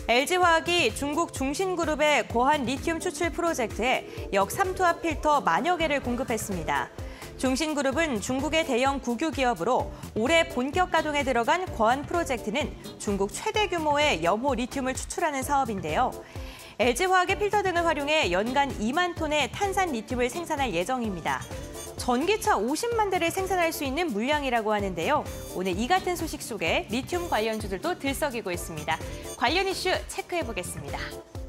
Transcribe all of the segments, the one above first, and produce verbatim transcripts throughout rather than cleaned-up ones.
엘지화학이 중국 중신그룹의 고한 리튬 추출 프로젝트에 역삼투압 필터 만여 개를 공급했습니다. 중신그룹은 중국의 대형 국유 기업으로 올해 본격 가동에 들어간 고한 프로젝트는 중국 최대 규모의 염호 리튬을 추출하는 사업인데요. 엘지화학의 필터 등을 활용해 연간 이만 톤의 탄산 리튬을 생산할 예정입니다. 전기차 오십만 대를 생산할 수 있는 물량이라고 하는데요. 오늘 이 같은 소식 속에 리튬 관련주들도 들썩이고 있습니다. 관련 이슈 체크해보겠습니다.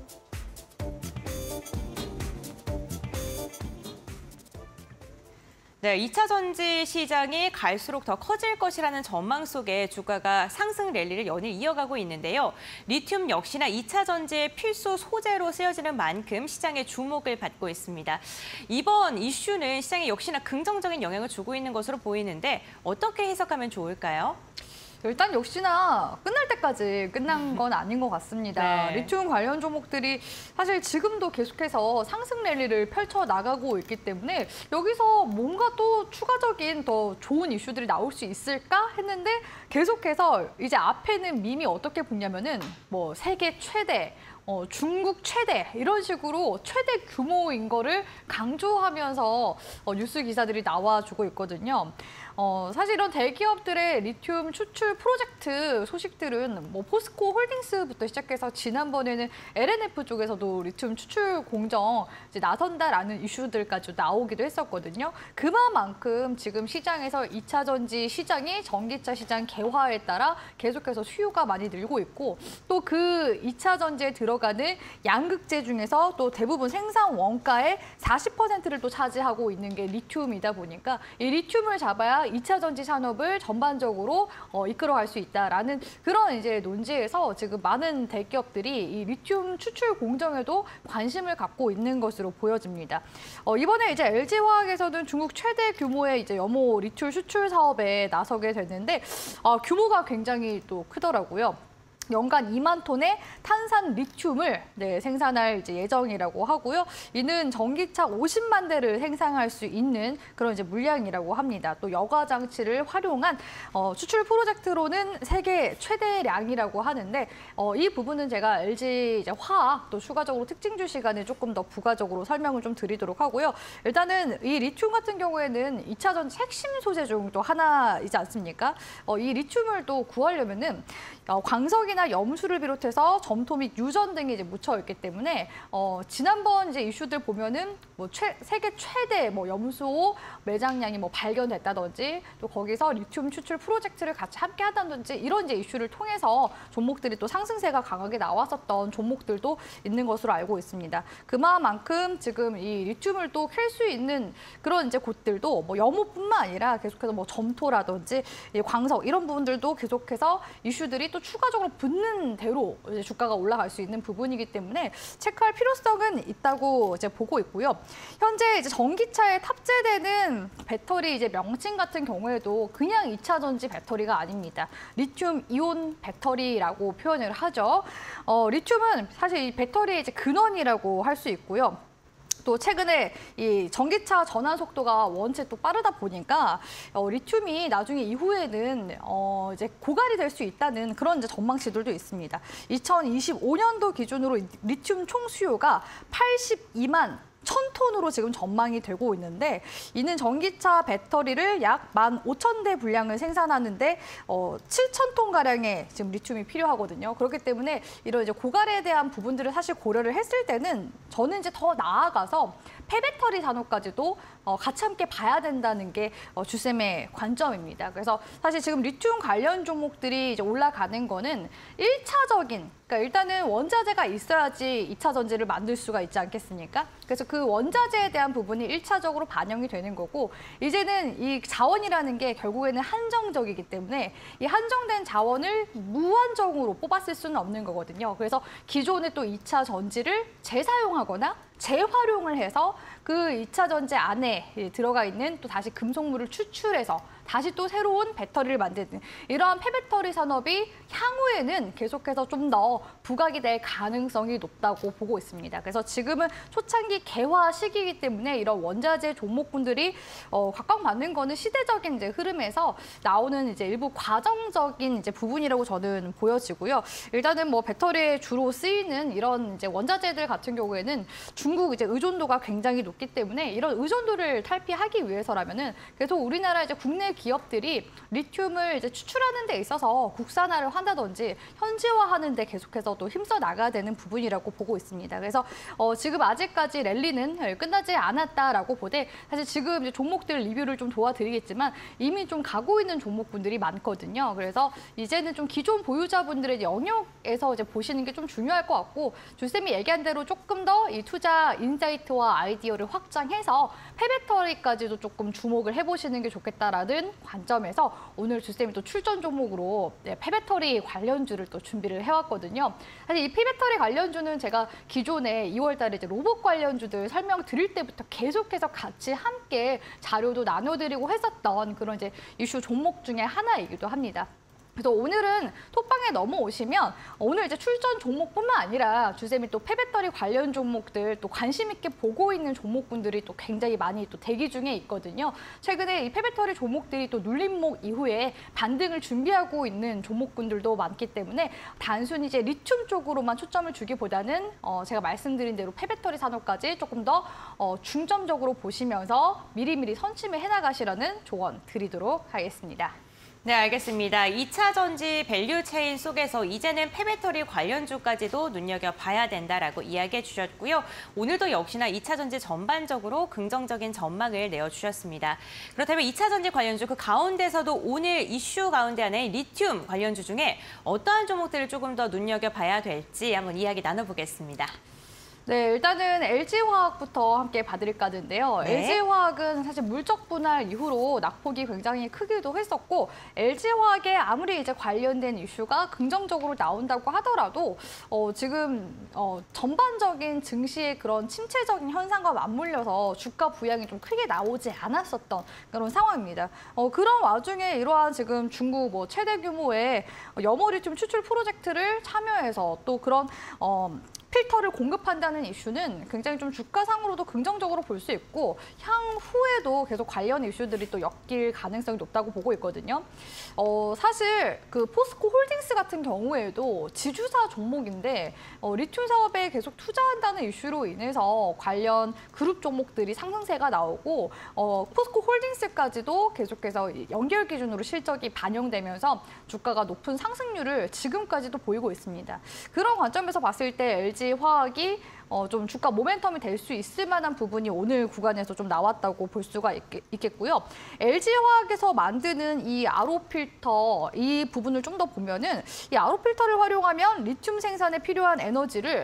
네, 이 차 전지 시장이 갈수록 더 커질 것이라는 전망 속에 주가가 상승 랠리를 연일 이어가고 있는데요. 리튬 역시나 이 차 전지의 필수 소재로 쓰여지는 만큼 시장의 주목을 받고 있습니다. 이번 이슈는 시장에 역시나 긍정적인 영향을 주고 있는 것으로 보이는데 어떻게 해석하면 좋을까요? 일단 역시나 끝날 때까지 끝난 건 아닌 것 같습니다. 네. 리튬 관련 종목들이 사실 지금도 계속해서 상승 랠리를 펼쳐나가고 있기 때문에 여기서 뭔가 또 추가적인 더 좋은 이슈들이 나올 수 있을까 했는데 계속해서 이제 앞에는 밈이 어떻게 붙냐면은 뭐 세계 최대, 어, 중국 최대 이런 식으로 최대 규모인 거를 강조하면서 어, 뉴스 기사들이 나와주고 있거든요. 어, 사실 이런 대기업들의 리튬 추출 프로젝트 소식들은 뭐 포스코 홀딩스부터 시작해서 지난번에는 엘엔에프 쪽에서도 리튬 추출 공정 이제 나선다라는 이슈들까지 나오기도 했었거든요. 그만큼 지금 시장에서 이 차 전지 시장이 전기차 시장 개화에 따라 계속해서 수요가 많이 늘고 있고 또 그 이 차 전지에 들어가는 양극재 중에서 또 대부분 생산 원가의 사십 퍼센트를 또 차지하고 있는 게 리튬이다 보니까 이 리튬을 잡아야 이 차 전지 산업을 전반적으로 어, 이끌어갈 수 있다라는 그런 이제 논지에서 지금 많은 대기업들이 이 리튬 추출 공정에도 관심을 갖고 있는 것으로 보여집니다. 어, 이번에 이제 엘지화학에서는 중국 최대 규모의 이제 염호 리튬 추출 사업에 나서게 됐는데 어, 규모가 굉장히 또 크더라고요. 연간 이만 톤의 탄산 리튬을 네, 생산할 이제 예정이라고 하고요. 이는 전기차 오십만 대를 생산할 수 있는 그런 이제 물량이라고 합니다. 또 여과 장치를 활용한 어, 추출 프로젝트로는 세계 최대량이라고 하는데 어, 이 부분은 제가 엘지 이제 화학 또 추가적으로 특징주 시간에 조금 더 부가적으로 설명을 좀 드리도록 하고요. 일단은 이 리튬 같은 경우에는 이 차 전지 핵심 소재 중 또 하나이지 않습니까? 어, 이 리튬을 또 구하려면은 어, 광석이나 염수를 비롯해서 점토 및 유전 등이 이제 묻혀 있기 때문에 어, 지난번 이제 이슈들 보면은 뭐 최, 세계 최대 뭐 염소 매장량이 뭐 발견됐다든지 또 거기서 리튬 추출 프로젝트를 같이 함께 하다든지 이런 이제 이슈를 통해서 종목들이 또 상승세가 강하게 나왔었던 종목들도 있는 것으로 알고 있습니다. 그만큼 지금 이 리튬을 또 캘 수 있는 그런 이제 곳들도 뭐 염호뿐만 아니라 계속해서 뭐 점토라든지 광석 이런 부분들도 계속해서 이슈들이 또 추가적으로 붙는 대로 이제 주가가 올라갈 수 있는 부분이기 때문에 체크할 필요성은 있다고 이제 보고 있고요. 현재 이제 전기차에 탑재되는 배터리 이제 명칭 같은 경우에도 그냥 이 차 전지 배터리가 아닙니다. 리튬 이온 배터리라고 표현을 하죠. 어, 리튬은 사실 이 배터리의 이제 근원이라고 할 수 있고요. 또 최근에 이 전기차 전환 속도가 원체 또 빠르다 보니까 어, 리튬이 나중에 이후에는 어, 이제 고갈이 될 수 있다는 그런 이제 전망치들도 있습니다. 이천이십오 년도 기준으로 리튬 총 수요가 팔십이만 천 톤으로 지금 전망이 되고 있는데 이는 전기차 배터리를 약 만 오천 대 분량을 생산하는데 어, 칠천 톤 가량의 지금 리튬이 필요하거든요. 그렇기 때문에 이런 이제 고갈에 대한 부분들을 사실 고려를 했을 때는 저는 이제 더 나아가서 폐배터리 산업까지도 어, 같이 함께 봐야 된다는 게 어, 주쌤의 관점입니다. 그래서 사실 지금 리튬 관련 종목들이 이제 올라가는 거는 일 차적인 그러니까 일단은 원자재가 있어야지 이 차 전지를 만들 수가 있지 않겠습니까? 그래서 그 원자재에 대한 부분이 일 차적으로 반영이 되는 거고 이제는 이 자원이라는 게 결국에는 한정적이기 때문에 이 한정된 자원을 무한정으로 뽑았을 수는 없는 거거든요. 그래서 기존의 또 이 차 전지를 재사용하거나 재활용을 해서 그 이 차 전지 안에 들어가 있는 또 다시 금속물을 추출해서 다시 또 새로운 배터리를 만드는 이러한 폐배터리 산업이 향후에는 계속해서 좀 더 부각이 될 가능성이 높다고 보고 있습니다. 그래서 지금은 초창기 개화 시기이기 때문에 이런 원자재 종목군들이 어, 각광받는 거는 시대적인 이제 흐름에서 나오는 이제 일부 과정적인 이제 부분이라고 저는 보여지고요. 일단은 뭐 배터리에 주로 쓰이는 이런 이제 원자재들 같은 경우에는 중국 이제 의존도가 굉장히 높기 때문에 이런 의존도를 탈피하기 위해서라면은 계속 우리나라 이제 국내 기업들이 리튬을 이제 추출하는 데 있어서 국산화를 한다든지 현지화하는 데 계속해서 또 힘써 나가야 되는 부분이라고 보고 있습니다. 그래서 어, 지금 아직까지 랠리는 끝나지 않았다라고 보되 사실 지금 이제 종목들 리뷰를 좀 도와드리겠지만 이미 좀 가고 있는 종목군들이 많거든요. 그래서 이제는 좀 기존 보유자분들의 영역에서 이제 보시는 게 좀 중요할 것 같고 주쌤이 얘기한 대로 조금 더 이 투자 인사이트와 아이디어를 확장해서 폐배터리까지도 조금 주목을 해보시는 게 좋겠다라는 관점에서 오늘 주쌤이 또 출전 종목으로 네, 폐배터리 관련주를 또 준비를 해왔거든요. 사실 이 폐배터리 관련주는 제가 기존에 이월 달에 이제 로봇 관련주들 설명드릴 때부터 계속해서 같이 함께 자료도 나눠드리고 했었던 그런 이제 이슈 종목 중에 하나이기도 합니다. 그래서 오늘은 톡방에 넘어오시면 오늘 이제 출전 종목뿐만 아니라 주쌤이 또 폐배터리 관련 종목들 또 관심 있게 보고 있는 종목군들이 또 굉장히 많이 또 대기 중에 있거든요. 최근에 이 폐배터리 종목들이 또 눌림목 이후에 반등을 준비하고 있는 종목군들도 많기 때문에 단순히 이제 리튬 쪽으로만 초점을 주기보다는 어 제가 말씀드린 대로 폐배터리 산업까지 조금 더 어 중점적으로 보시면서 미리미리 선침을 해나가시라는 조언 드리도록 하겠습니다. 네, 알겠습니다. 이 차 전지 밸류 체인 속에서 이제는 폐배터리 관련주까지도 눈여겨봐야 된다라고 이야기해 주셨고요. 오늘도 역시나 이 차 전지 전반적으로 긍정적인 전망을 내어주셨습니다. 그렇다면 이 차 전지 관련주 그 가운데서도 오늘 이슈 가운데 안에 리튬 관련주 중에 어떠한 종목들을 조금 더 눈여겨봐야 될지 한번 이야기 나눠보겠습니다. 네, 일단은 엘지화학부터 함께 봐드릴까 하는데요. 네. 엘지화학은 사실 물적 분할 이후로 낙폭이 굉장히 크기도 했었고 엘지화학에 아무리 이제 관련된 이슈가 긍정적으로 나온다고 하더라도 어, 지금 어, 전반적인 증시의 그런 침체적인 현상과 맞물려서 주가 부양이 좀 크게 나오지 않았었던 그런 상황입니다. 어, 그런 와중에 이러한 지금 중국 뭐 최대 규모의 염호리튬 추출 프로젝트를 참여해서 또 그런 어, 필터를 공급한다는 이슈는 굉장히 좀 주가상으로도 긍정적으로 볼 수 있고 향후에도 계속 관련 이슈들이 또 엮일 가능성이 높다고 보고 있거든요. 어, 사실 그 포스코 홀딩스 같은 경우에도 지주사 종목인데 어, 리튬 사업에 계속 투자한다는 이슈로 인해서 관련 그룹 종목들이 상승세가 나오고 어, 포스코 홀딩스까지도 계속해서 연결 기준으로 실적이 반영되면서 주가가 높은 상승률을 지금까지도 보이고 있습니다. 그런 관점에서 봤을 때 엘지화학이 어, 좀 주가 모멘텀이 될 수 있을 만한 부분이 오늘 구간에서 좀 나왔다고 볼 수가 있, 있겠고요. 엘지화학에서 만드는 이 알오 필터 이 부분을 좀 더 보면은 이 알오 필터를 활용하면 리튬 생산에 필요한 에너지를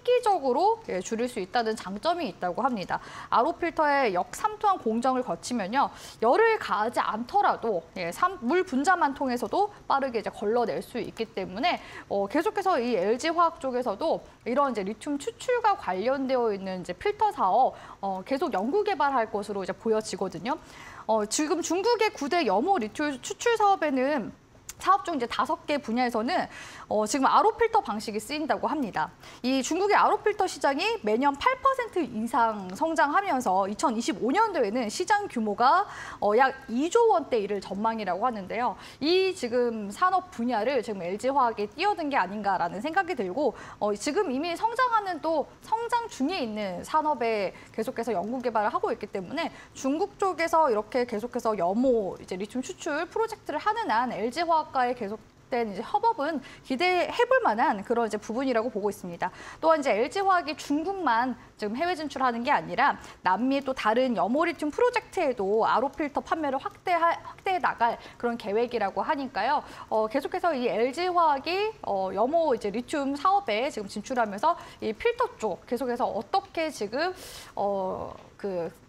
획기적으로 예, 줄일 수 있다는 장점이 있다고 합니다. 알오 필터의 역삼투압 공정을 거치면요 열을 가하지 않더라도 예, 삼, 물 분자만 통해서도 빠르게 이제 걸러낼 수 있기 때문에 어, 계속해서 이 엘지화학 쪽에서도 이런 이제 리튬 추출과 관련되어 있는 이제 필터 사업 어, 계속 연구 개발할 것으로 이제 보여지거든요. 어, 지금 중국의 구 대 염호 리튬 추출 사업에는 사업 중 이제 다섯 개 분야에서는 어, 지금 알오 필터 방식이 쓰인다고 합니다. 이 중국의 알오 필터 시장이 매년 팔 퍼센트 이상 성장하면서 이천이십오 년도에는 시장 규모가 어, 약 이조 원대 이를 전망이라고 하는데요. 이 지금 산업 분야를 지금 엘지화학에 뛰어든 게 아닌가라는 생각이 들고 어, 지금 이미 성장하는 또 성장 중에 있는 산업에 계속해서 연구 개발을 하고 있기 때문에 중국 쪽에서 이렇게 계속해서 염호 이제 리튬 추출 프로젝트를 하는 한 엘지화학 과의 계속된 이제 협업은 기대해볼 만한 그런 이제 부분이라고 보고 있습니다. 또한 이제 엘지화학이 중국만 지금 해외 진출하는 게 아니라 남미의 또 다른 염호리튬 프로젝트에도 알오 필터 판매를 확대 확대해 나갈 그런 계획이라고 하니까요. 어, 계속해서 이 엘지화학이 어, 염호 이제 리튬 사업에 지금 진출하면서 이 필터 쪽 계속해서 어떻게 지금 어, 그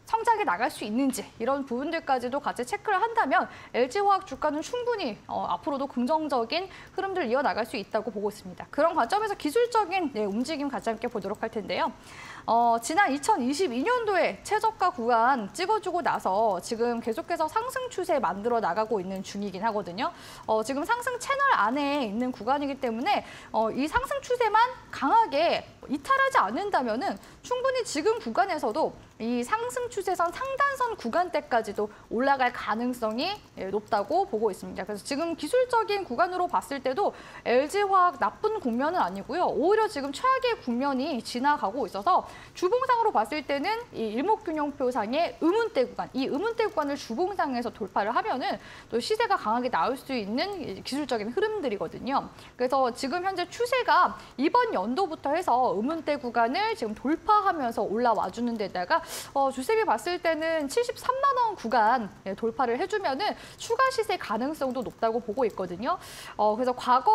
성장해 나갈 수 있는지 이런 부분들까지도 같이 체크를 한다면 엘지화학 주가는 충분히 어, 앞으로도 긍정적인 흐름들 이어나갈 수 있다고 보고 있습니다. 그런 관점에서 기술적인 네, 움직임 같이 함께 보도록 할 텐데요. 어, 지난 이천이십이 년도에 최저가 구간 찍어주고 나서 지금 계속해서 상승 추세 만들어 나가고 있는 중이긴 하거든요. 어, 지금 상승 채널 안에 있는 구간이기 때문에 어, 이 상승 추세만 강하게 이탈하지 않는다면은 충분히 지금 구간에서도 이 상승 추세선 상단선 구간대까지도 올라갈 가능성이 높다고 보고 있습니다. 그래서 지금 기술적인 구간으로 봤을 때도 엘지화학 나쁜 국면은 아니고요. 오히려 지금 최악의 국면이 지나가고 있어서 주봉상으로 봤을 때는 이 일목균형표상의 음운대 구간, 이 음운대 구간을 주봉상에서 돌파를 하면은 또 시세가 강하게 나올 수 있는 기술적인 흐름들이거든요. 그래서 지금 현재 추세가 이번 연도부터 해서 음운대 구간을 지금 돌파하면서 올라와 주는 데다가 어, 주셈이 봤을 때는 칠십삼만 원 구간 돌파를 해주면은 추가 시세 가능성도 높다고 보고 있거든요. 어, 그래서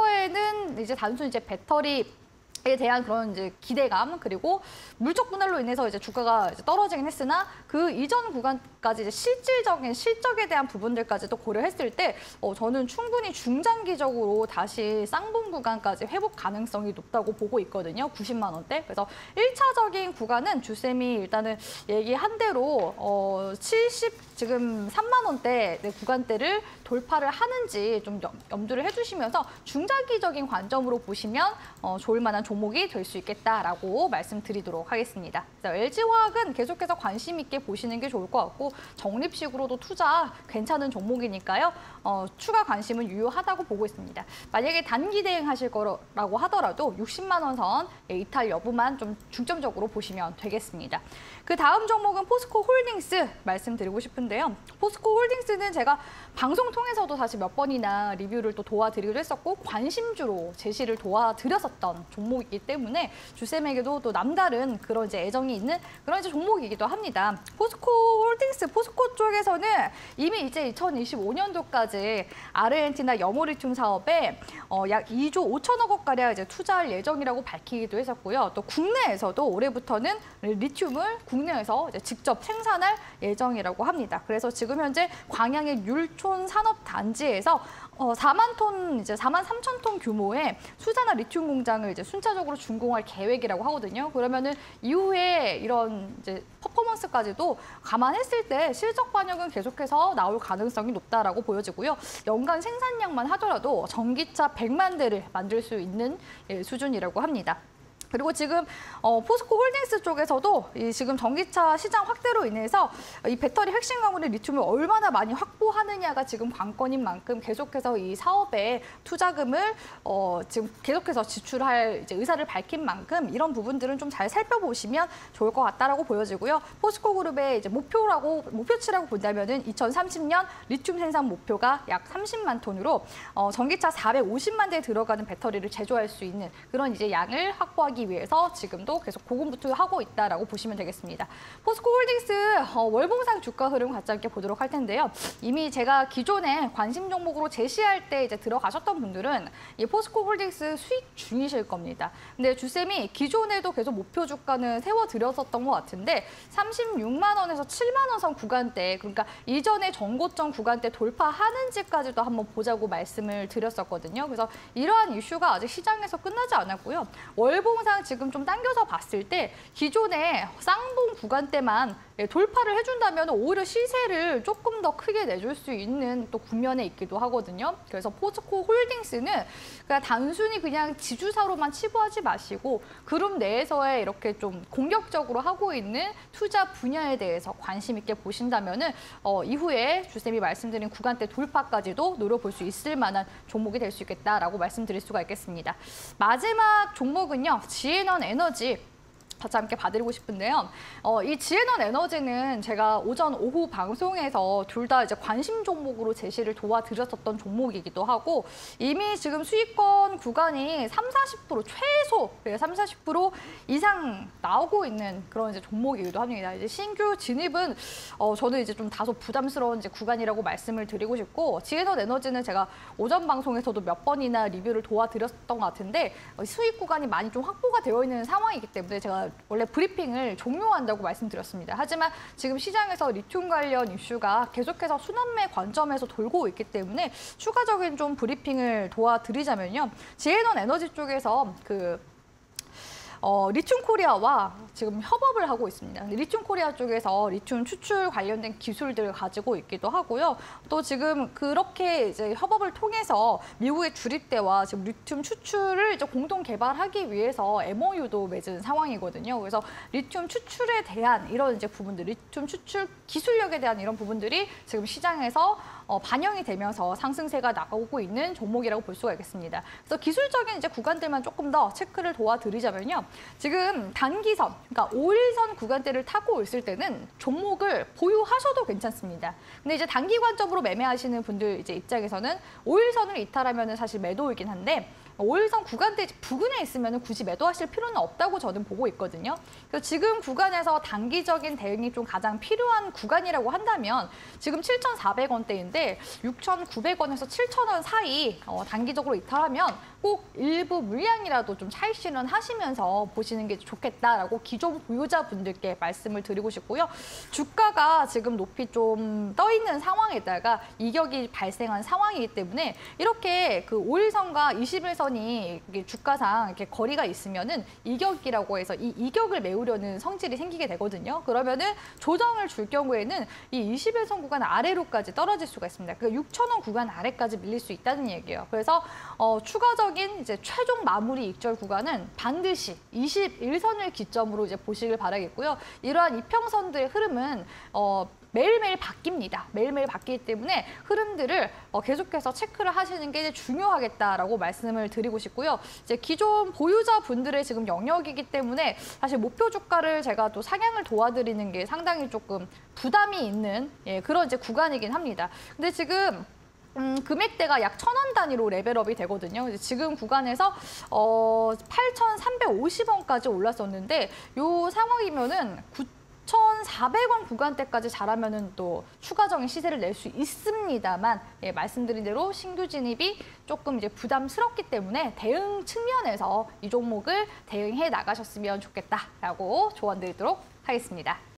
과거에는 이제 단순히 이제 배터리 에 대한 그런 이제 기대감 그리고 물적 분할로 인해서 이제 주가가 이제 떨어지긴 했으나 그 이전 구간까지 이제 실질적인 실적에 대한 부분들까지도 고려했을 때 어, 저는 충분히 중장기적으로 다시 쌍봉 구간까지 회복 가능성이 높다고 보고 있거든요. 구십만 원대. 그래서 일 차적인 구간은 주쌤이 일단은 얘기한 대로 어, 칠십 지금 삼만 원대 구간대를 돌파를 하는지 좀 염두를 해주시면서 중장기적인 관점으로 보시면 어, 좋을 만한 종목이 될 수 있겠다라고 말씀드리도록 하겠습니다. 엘지화학은 계속해서 관심 있게 보시는 게 좋을 것 같고 적립식으로도 투자 괜찮은 종목이니까요. 어, 추가 관심은 유효하다고 보고 있습니다. 만약에 단기 대응하실 거라고 하더라도 육십만 원 선 이탈 여부만 좀 중점적으로 보시면 되겠습니다. 그 다음 종목은 포스코 홀딩스 말씀드리고 싶은데요. 포스코 홀딩스는 제가 방송 통해서도 사실 몇 번이나 리뷰를 또 도와드리기도 했었고 관심주로 제시를 도와드렸었던 종목이기 때문에 주쌤에게도 또 남다른 그런 이제 애정이 있는 그런 이제 종목이기도 합니다. 포스코 홀딩스, 포스코 쪽에서는 이미 이제 이천이십오 년도까지 아르헨티나 염호리튬 사업에 어, 약 이조 오천억 원가량 이제 투자할 예정이라고 밝히기도 했었고요. 또 국내에서도 올해부터는 리튬을 국내에서 이제 직접 생산할 예정이라고 합니다. 그래서 지금 현재 광양의 율촌 산업단지에서 어, 사만 톤, 이제 사만 삼천 톤 규모의 수자나 리튬 공장을 이제 순차적으로 준공할 계획이라고 하거든요. 그러면은 이후에 이런 이제 퍼포먼스까지도 감안했을 때 실적 반영은 계속해서 나올 가능성이 높다라고 보여지고요. 연간 생산량만 하더라도 전기차 백만 대를 만들 수 있는 예, 수준이라고 합니다. 그리고 지금 어, 포스코 홀딩스 쪽에서도 이 지금 전기차 시장 확대로 인해서 이 배터리 핵심 가문의 리튬을 얼마나 많이 확보하느냐가 지금 관건인 만큼 계속해서 이 사업에 투자금을 어, 지금 계속해서 지출할 이제 의사를 밝힌 만큼 이런 부분들은 좀 잘 살펴보시면 좋을 것 같다라고 보여지고요. 포스코 그룹의 이제 목표라고 목표치라고 본다면은 이천삼십 년 리튬 생산 목표가 약 삼십만 톤으로 어, 전기차 사백오십만 대에 들어가는 배터리를 제조할 수 있는 그런 이제 양을 확보하기 위해서 지금도 계속 고군분투하고 있다라고 보시면 되겠습니다. 포스코 홀딩스 어, 월봉상 주가 흐름 같이 함께 보도록 할 텐데요. 이미 제가 기존에 관심 종목으로 제시할 때 이제 들어가셨던 분들은 이 포스코 홀딩스 수익 중이실 겁니다. 근데 주쌤이 기존에도 계속 목표 주가는 세워드렸었던 것 같은데 삼십육만 원에서 칠만 원 선 구간대, 그러니까 이전에 전고점 구간대 돌파하는지까지도 한번 보자고 말씀을 드렸었거든요. 그래서 이러한 이슈가 아직 시장에서 끝나지 않았고요. 월봉상 지금 좀 당겨서 봤을 때 기존의 쌍봉 구간대만 돌파를 해준다면 오히려 시세를 조금 더 크게 내줄 수 있는 또 국면에 있기도 하거든요. 그래서 포스코 홀딩스는 그냥 단순히 그냥 지주사로만 치부하지 마시고 그룹 내에서의 이렇게 좀 공격적으로 하고 있는 투자 분야에 대해서 관심 있게 보신다면은 어, 이후에 주쌤이 말씀드린 구간대 돌파까지도 노려볼 수 있을 만한 종목이 될 수 있겠다라고 말씀드릴 수가 있겠습니다. 마지막 종목은요, 지에넌 에너지. 같이 함께 봐드리고 싶은데요. 어, 이 지에넌 에너지는 제가 오전, 오후 방송에서 둘 다 이제 관심 종목으로 제시를 도와드렸었던 종목이기도 하고 이미 지금 수익권 구간이 삼, 사십 퍼센트 최소 삼, 사십 퍼센트 이상 나오고 있는 그런 이제 종목이기도 합니다. 이제 신규 진입은 어, 저는 이제 좀 다소 부담스러운 이제 구간이라고 말씀을 드리고 싶고 지에넌 에너지는 제가 오전 방송에서도 몇 번이나 리뷰를 도와드렸던 것 같은데 어, 수익 구간이 많이 좀 확보가 되어 있는 상황이기 때문에 제가 원래 브리핑을 종료한다고 말씀드렸습니다. 하지만 지금 시장에서 리튬 관련 이슈가 계속해서 순환매 관점에서 돌고 있기 때문에 추가적인 좀 브리핑을 도와드리자면요. 지에논 에너지 쪽에서 그 어, 리튬 코리아와 지금 협업을 하고 있습니다. 리튬 코리아 쪽에서 리튬 추출 관련된 기술들을 가지고 있기도 하고요. 또 지금 그렇게 이제 협업을 통해서 미국의 주립대와 지금 리튬 추출을 이제 공동 개발하기 위해서 엠오유도 맺은 상황이거든요. 그래서 리튬 추출에 대한 이런 이제 부분들, 리튬 추출 기술력에 대한 이런 부분들이 지금 시장에서 어, 반영이 되면서 상승세가 나오고 있는 종목이라고 볼 수가 있겠습니다. 그래서 기술적인 이제 구간들만 조금 더 체크를 도와드리자면요. 지금 단기선, 그러니까 오일선 구간대를 타고 있을 때는 종목을 보유하셔도 괜찮습니다. 근데 이제 단기 관점으로 매매하시는 분들 이제 입장에서는 오일선을 이탈하면 사실 매도이긴 한데 오일선 구간대 부근에 있으면 굳이 매도하실 필요는 없다고 저는 보고 있거든요. 그래서 지금 구간에서 단기적인 대응이 좀 가장 필요한 구간이라고 한다면 지금 칠천사백 원대인데 육천구백 원에서 칠천 원 사이 어, 단기적으로 이탈하면 꼭 일부 물량이라도 좀 차익 실현하시면서 보시는 게 좋겠다라고 기존 보유자분들께 말씀을 드리고 싶고요. 주가가 지금 높이 좀 떠 있는 상황에다가 이격이 발생한 상황이기 때문에 이렇게 그 오일선과 이십일선이 주가상 이렇게 거리가 있으면은 이격이라고 해서 이 이격을 메우려는 성질이 생기게 되거든요. 그러면은 조정을 줄 경우에는 이 이십일선 구간 아래로까지 떨어질 수가 있습니다. 그 육천 원 구간 아래까지 밀릴 수 있다는 얘기예요. 그래서 어, 추가적인 이제 최종 마무리 익절 구간은 반드시 이십일선을 기점으로 이제 보시길 바라겠고요. 이러한 이평선들의 흐름은 어, 매일매일 바뀝니다. 매일매일 바뀌기 때문에 흐름들을 어, 계속해서 체크를 하시는 게 중요하겠다라고 말씀을 드리고 싶고요. 이제 기존 보유자분들의 지금 영역이기 때문에 사실 목표 주가를 제가 또 상향을 도와드리는 게 상당히 조금 부담이 있는 예, 그런 이제 구간이긴 합니다. 근데 지금 음, 금액대가 약 천 원 단위로 레벨업이 되거든요. 이제 지금 구간에서 어, 팔천삼백오십 원까지 올랐었는데 이 상황이면은 구천사백 원 구간대까지 잘하면은 또 추가적인 시세를 낼 수 있습니다만 예, 말씀드린 대로 신규 진입이 조금 이제 부담스럽기 때문에 대응 측면에서 이 종목을 대응해 나가셨으면 좋겠다라고 조언드리도록 하겠습니다.